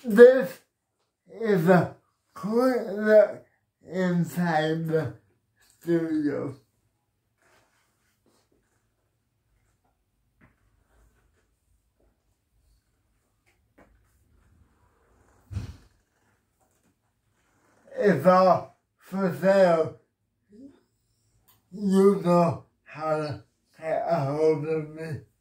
This is a quick look inside the studio. It's all for sale. You know how to get a hold of me.